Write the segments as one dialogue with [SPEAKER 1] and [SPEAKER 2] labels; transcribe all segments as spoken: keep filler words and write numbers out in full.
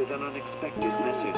[SPEAKER 1] with an unexpected message.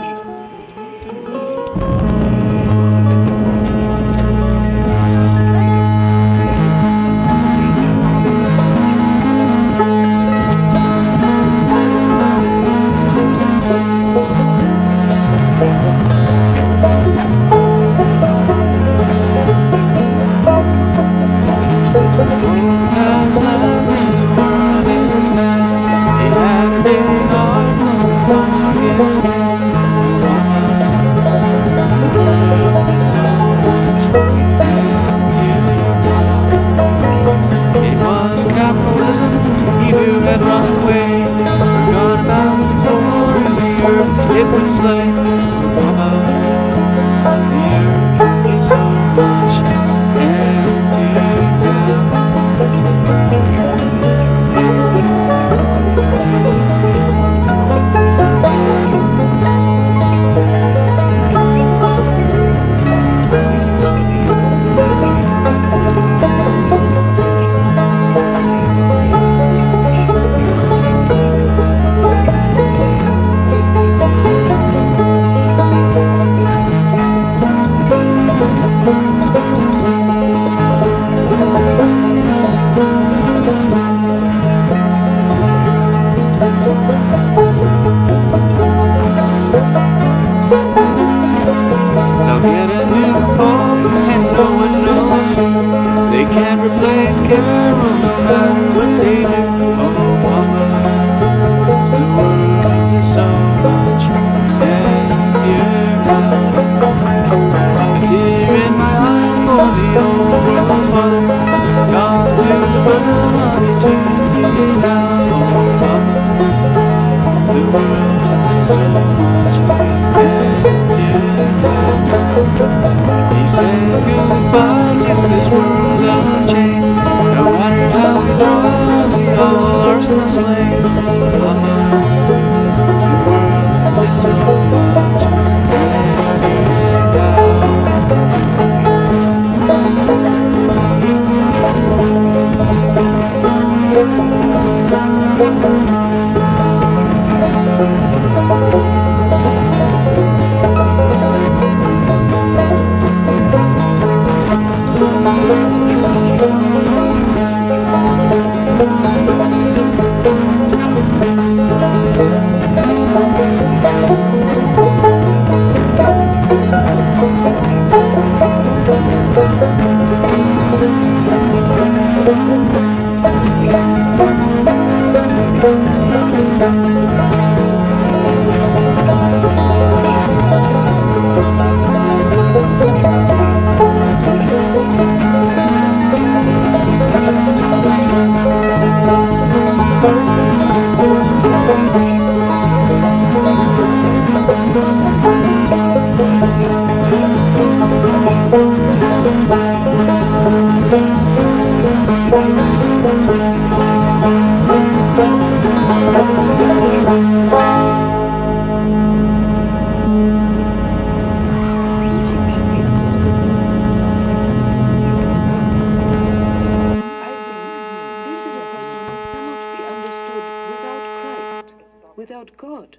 [SPEAKER 2] Without God.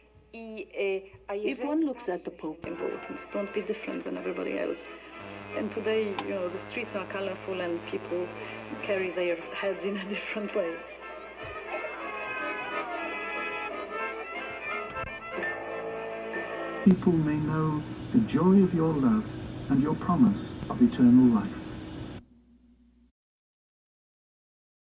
[SPEAKER 2] If one looks at the Pope, people don't be different than everybody else. And today, you know, the streets are colorful and people carry their heads in a different way.
[SPEAKER 3] People may know the joy of your love and your promise of eternal life.